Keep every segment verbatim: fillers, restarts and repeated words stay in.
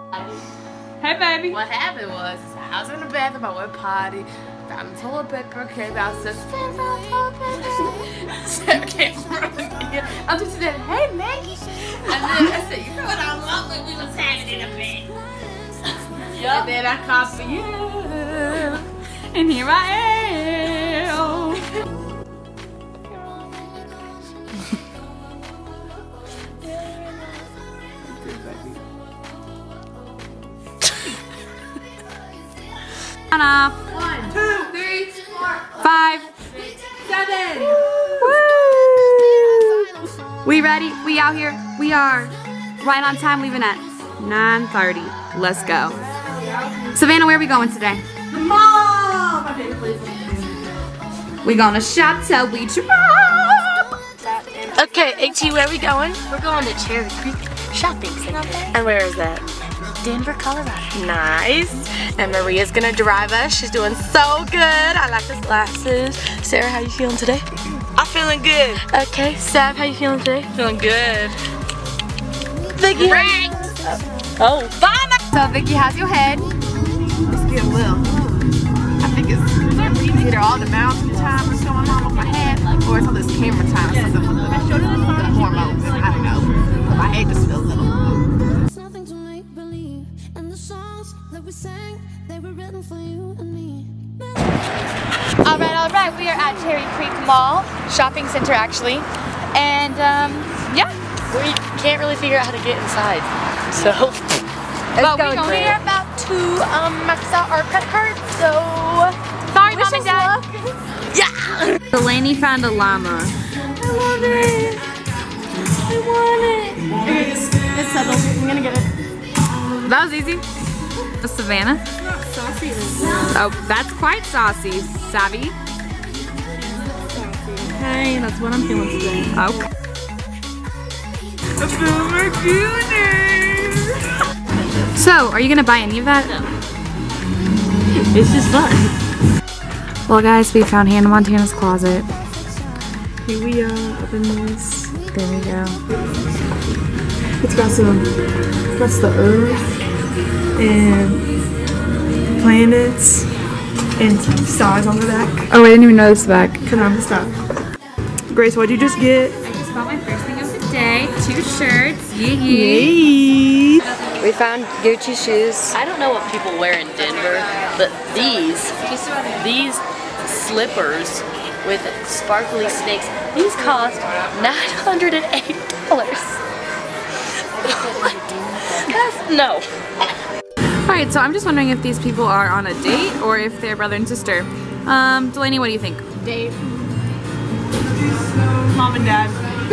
Hey, baby. What happened was, I was in the bathroom, I went potty, found the toilet paper, came out, said, Sarah came running in. I just said, hey, Maggie. And then I said, you know what I love when we was having in a bed. Yep. And then I called for you. And here I am. On off. One, two, three, four, Five. six, seven. Woo! We ready? We out here? We are right on time, leaving at nine thirty. Let's go. Savannah, where are we going today? The mall! My favorite place. We gonna shop till we drop. Okay, AT, where are we going? We're going to Cherry Creek Shopping Center. And where is that? Denver, Colorado. Nice. And Maria's gonna drive us. She's doing so good. I like those glasses. Sarah, how you feeling today? I'm feeling good. Okay, Sav, how you feeling today? Feeling good. Vicky. Right. Oh, bye. So Vicky, how's your head? It's getting well. I think it's either all the mountain time that's going on with my head, or it's all this camera time. It's the, the, the hormones. I don't know. My head just feels a little. There's nothing to make believe, and the songs that we sang, they were written for you and me. All right, all right. We are at Cherry Creek Mall, shopping center actually, and um, yeah. We can't really figure out how to get inside. So, But we we are about to um, max out our credit card, so Sorry, wish Mom and us Dad. luck. Yeah! Delaney found a llama. I love it. I want it. It's settled. I'm gonna get it. That was easy. Savannah? Saucy. Oh, that's quite saucy. Savvy? Hey, that's what I'm feeling today. Okay. I feel my goodness. So, are you gonna buy any of that? No. It's just fun. Well, guys, we found Hannah Montana's closet. Here we are, open this. There we go. It's got some, that's the earth and planets and stars on the back. Oh, I didn't even know this back. Come on, stop. Grace, what'd you just get? I just bought my first thing of the day. Two shirts. Yee yee. Yay! We found Gucci shoes. I don't know what people wear in Denver, but these, these slippers with sparkly snakes, these cost nine hundred eight dollars. That's, no. Alright, so I'm just wondering if these people are on a date or if they're brother and sister. Um, Delaney, what do you think? Date. Mom and Dad.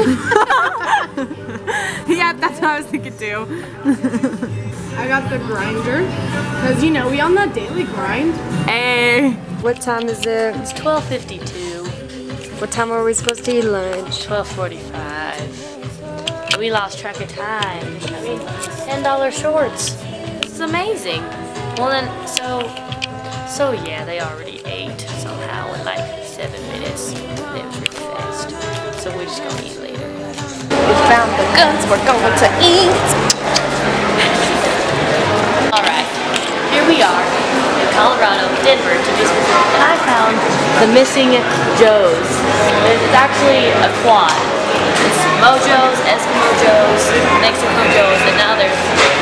Yeah, that's what I was thinking too. I got the grinder, because you know, we on that daily grind. Hey. What time is it? It's twelve fifty-two, What time are we supposed to eat lunch? twelve forty-five. We lost track of time. I mean, ten dollar shorts. This is amazing. Well then, so, so yeah, they already ate somehow in like seven minutes. It was really fast. So we're just gonna eat later. We found the guns. We're going to eat. Alright, here we are in Colorado, Denver, to just and I found the missing Joes. It's actually a quad. It's Mojos, Eskimo Joes, Mexico Joes, and now they're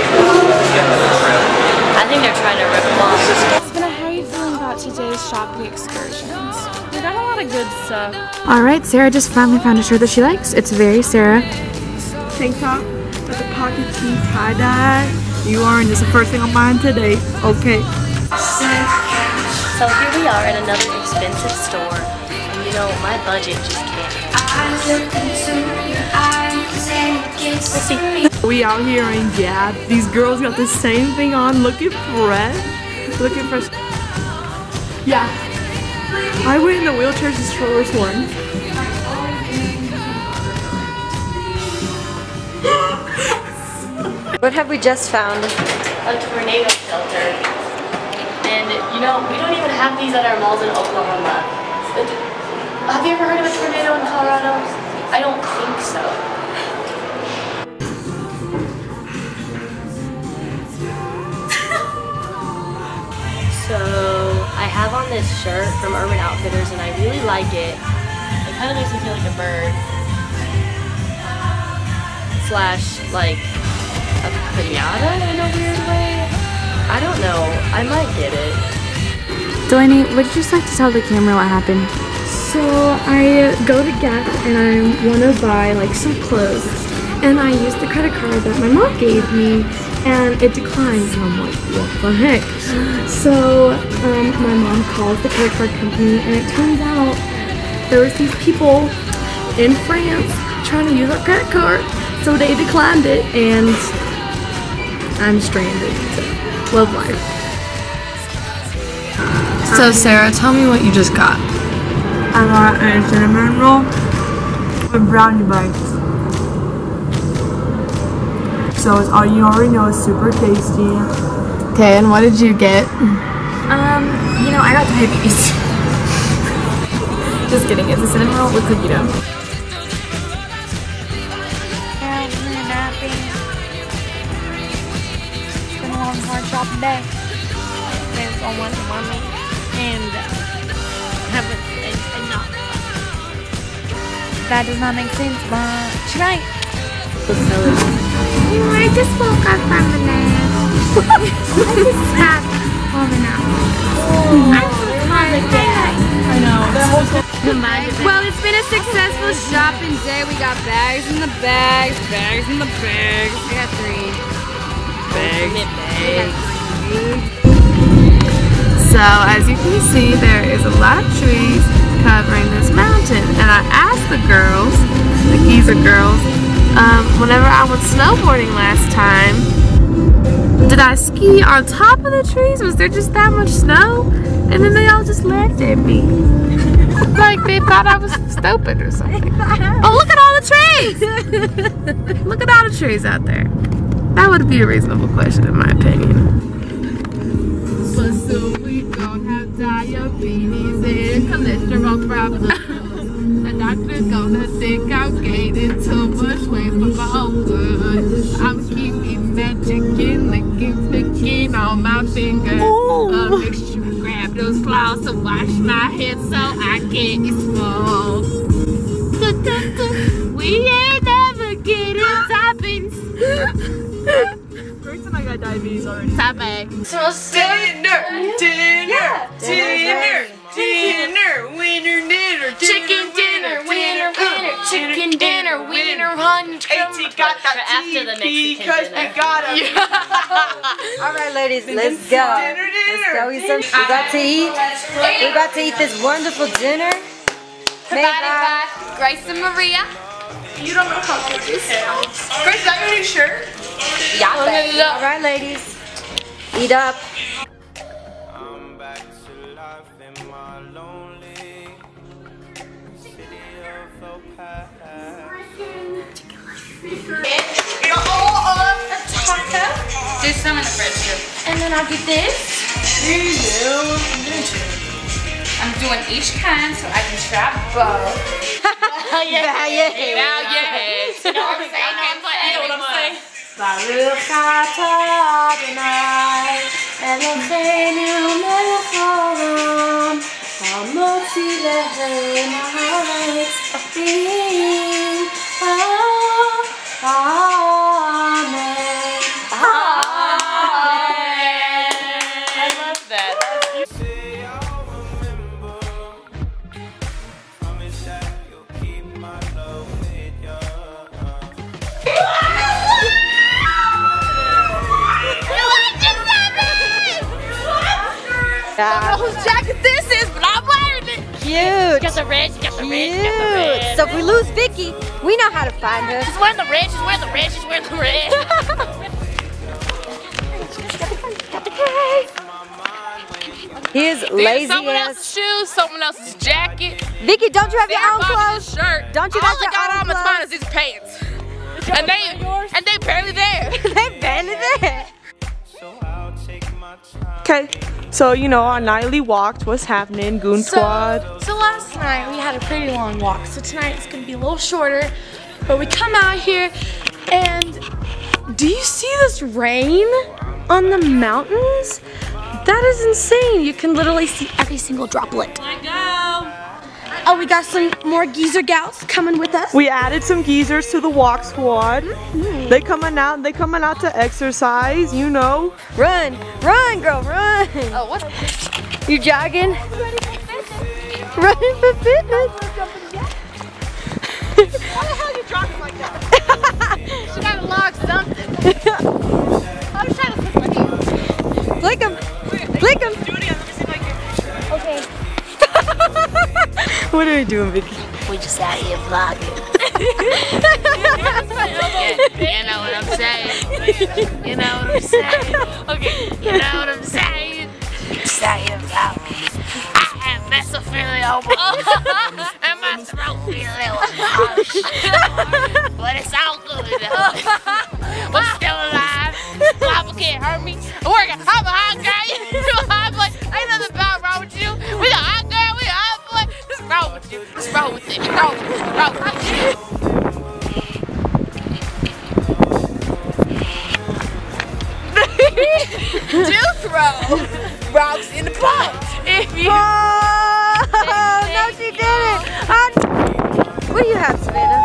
I think they're trying to rip them off. Savannah, how are you feeling about today's shopping excursions? We got a lot of good stuff. Alright, Sarah just finally found a shirt that she likes. It's very Sarah. Tank top with the pocket tee tie-dye. You are, and this is the first thing I'm buying today. Okay. So here we are at another expensive store, and you know, my budget just can't Let's see. We out here and yeah, these girls got the same thing on, looking fresh. Looking fresh. Yeah. I went in the wheelchairs to strollers one. What have we just found? A tornado shelter. And you know, we don't even have these at our malls in Oklahoma. But have you ever heard of a tornado in Colorado? I don't think so. have on this shirt from Urban Outfitters and I really like it. It kind of makes me feel like a bird. Slash, like, a pinata in a weird way. I don't know. I might get it. Delaney, would you just like to tell the camera what happened? So I go to Gap and I want to buy like some clothes, and I use the credit card that my mom gave me, and it declines, and I'm like, what the heck? So um, my mom calls the credit card company, and it turns out there was these people in France trying to use our credit card, so they declined it, and I'm stranded. So, love life. So Sarah, tell me what you just got. I got a cinnamon roll with brownie bites. So it's all you already know, it's super tasty. Okay, and what did you get? Um, you know, I got diabetes. Just kidding, it's a cinnamon roll with cookie dough. It's been a long, hard shopping day. Friends all want to mommy and uh, haven't spent enough. That does not make sense, but tonight. I just woke up from the nap. I just stopped moving out. I'm so tired. I know. Well, it's been a successful shopping day. We got bags in the bags, bags in the bags. I got three. Bags. Bags. So as you can see, there is a lot of trees covering this mountain, and I asked the girls, the geezer girls, um, whenever I went snowboarding last time, did I ski on top of the trees? Was there just that much snow? And then they all just laughed at me. Like they thought I was stupid or something. But look at all the trees! Look at all the trees out there. That would be a reasonable question in my opinion. But soon we gon' have diabetes and cholesterol problems. The doctor's gonna think I'm gaining too much weight for my own good. I'm keeping magic and licking, flicking on my fingers. Uh, make sure you grab those claws to wash my hands so I get small. We ain't never getting toppings. First time I got diabetes already. Topic. So dinner, dinner, dinner, dinner, winner dinner, Chicken dinner, winner, winner, chicken dinner, winner, honey. Auntie got that after the T V Mexican cause dinner. we got a All right, ladies, let's go. dinner, Let's dinner. go eat some. We got to eat. We got to eat this wonderful dinner. Made by Grace and Maria. You don't know how to do this. Grace, is that your new shirt? Yappe. All right, ladies, eat up. I'm back to life in my lonely city of El Paso. You're all on the taco. There's some in the fridge too. And then I'll get this. I'm doing each kind so I can trap both. Yeah, Now, yes. You know what I'm saying? I can't play. You know what I'm saying? I love that. Yeah. Whose jacket this is, but I'm wearing it. Cute. Got the red, got the red, Cute. got the red. So if we lose Vicky, we know how to find her. She's wearing the red, she's wearing the red, she's wearing the red. Got the cake. His lazy Someone ass. else's shoes, someone else's jacket. Vicky, don't you have your own Everybody's clothes? shirt. Don't you All got I your got own on clothes? mine is these pants. And they and they barely there. They barely there. Okay, so you know, our nightly walked. What's happening? Goon Squad. So, so last night we had a pretty long walk. So tonight it's gonna be a little shorter. But we come out here, and do you see this rain on the mountains? That is insane. You can literally see every single droplet. I go. Oh, we got some more geezer gals coming with us. We added some geezers to the walk squad. Mm-hmm. They coming out. They coming out to exercise. You know. Run, run, girl, run. Oh, what? You jogging? Running for fitness. Why the hell are you jogging like that? She gotta log something. I was trying to push my hands. Flick them. Flick them. Do it again. Let me see if I can. Okay. What are we doing, Vicky? We just out here vlogging. You know what I'm saying? You know what I'm saying? Okay. You know what I'm saying? Just out here vlogging. I have mesothelioma. And my throat feels a little harsh. But it's all good though. We're still alive. Papa can't hurt me. I'm working. I'm a hot guy. You're a hot boy. Ain't nothing bad wrong with you. We a hot girl. We a hot boy. What's wrong with you? What's wrong with it? What's wrong with it? What's wrong with it? Do throw rocks in the pot. If you Oh, no, she didn't. Oh, what do you have, Savannah?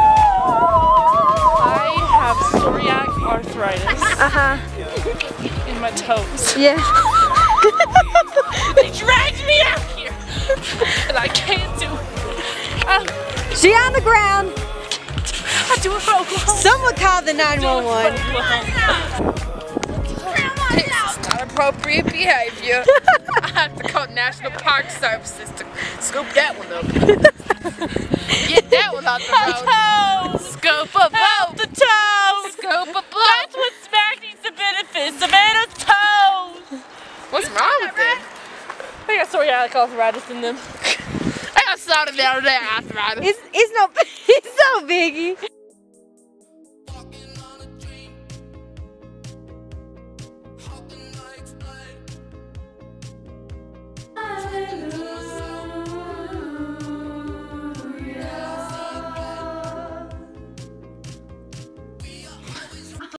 I have psoriatic arthritis Uh-huh. in my toes. Yeah. They dragged me out here, and I can't do it. I, She on the ground. I do it for Oklahoma. Someone call the nine one one. This is not appropriate behavior. I have to call National Park Services to scoop that one up. Get that one off the road. Toes. Scoop up Help the toes. Scoop up That's what Smack needs to benefit. Savannah's toes. What's wrong with them? They got psoriatic arthritis in them. I got started down there arthritis. It's, it's no, it's no biggie.